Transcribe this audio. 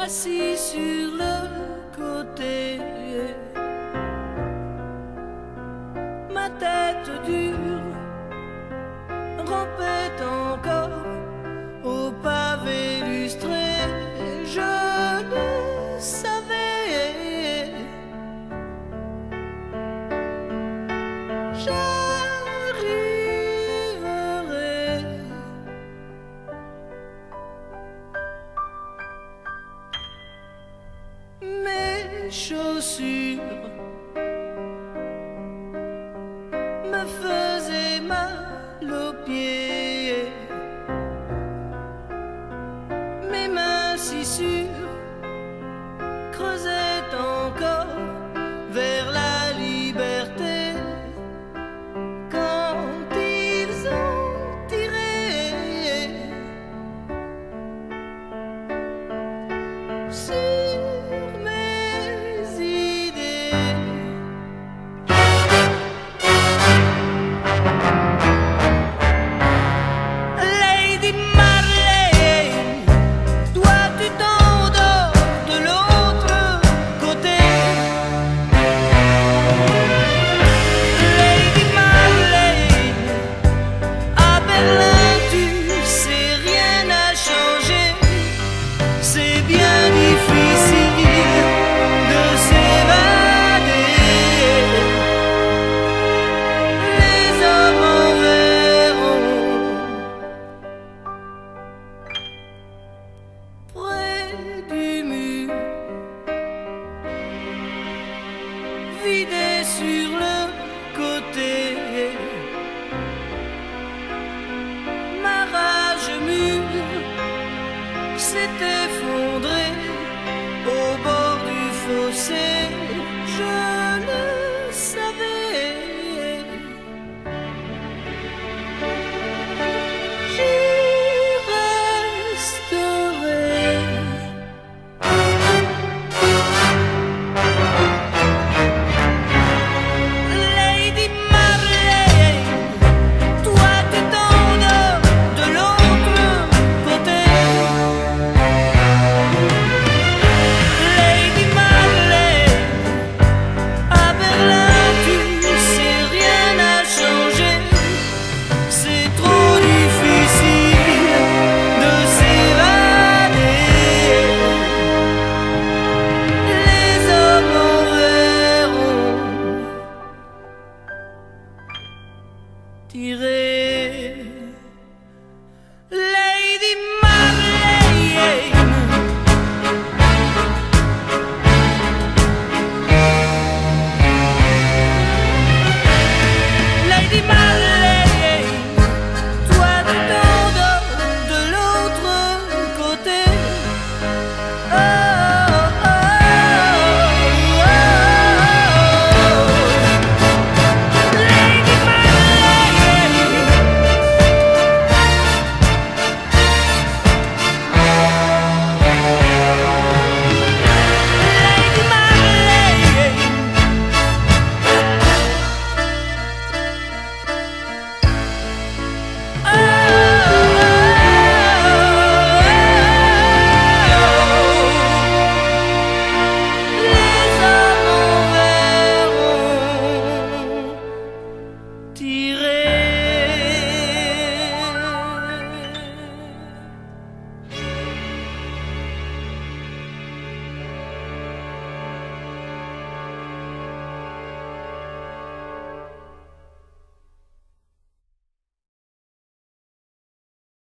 assis sur le côté, ma tête dure rampait encore au pavé lustré. Je le savais, j'arriverai. Mes chaussures me faisaient mal aux pieds, mes mains si sûres creusaient encore vers la liberté. Quand ils ont tiré sur mes idées, Lady Marley, toi tu t'endors de l'autre côté. Lady Marley, à Berlin tu sais rien n'a changé. C'est bien difficile de s'évader. Les hommes en verront près du mur, vidé sur le côté. Ma rage mûre s'est effondrée au bord du fossé. Je